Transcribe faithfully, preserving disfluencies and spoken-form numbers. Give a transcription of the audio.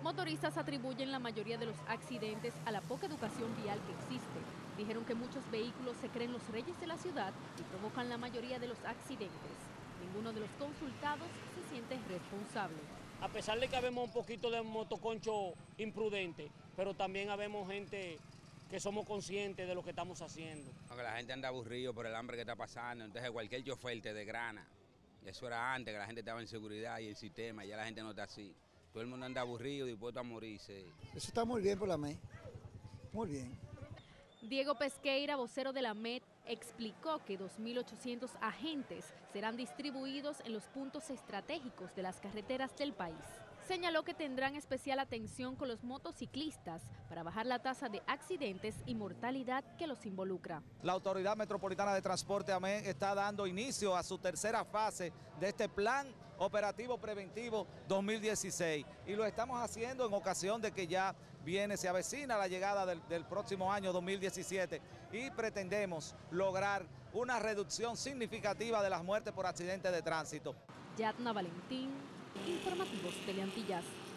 Motoristas atribuyen la mayoría de los accidentes a la poca educación vial que existe. Dijeron que muchos vehículos se creen los reyes de la ciudad y provocan la mayoría de los accidentes. Ninguno de los consultados se siente responsable. A pesar de que habemos un poquito de motoconcho imprudente, pero también habemos gente que somos conscientes de lo que estamos haciendo. Aunque la gente anda aburrido por el hambre que está pasando, entonces cualquier chofer te desgrana. Eso era antes, que la gente estaba en seguridad y el sistema, ya la gente no está así. Todo el mundo anda aburrido y dispuesto a morirse. Eso está muy bien por la M E, muy bien. Diego Pesqueira, vocero de la M E D, explicó que dos mil ochocientos agentes serán distribuidos en los puntos estratégicos de las carreteras del país. Señaló que tendrán especial atención con los motociclistas para bajar la tasa de accidentes y mortalidad que los involucra. La Autoridad Metropolitana de Transporte, A M E, está dando inicio a su tercera fase de este Plan Operativo Preventivo dos mil dieciséis y lo estamos haciendo en ocasión de que ya viene, se avecina la llegada del, del próximo año dos mil diecisiete y pretendemos lograr una reducción significativa de las muertes por accidentes de tránsito. Yatna Valentín, Informativos Teleantillas.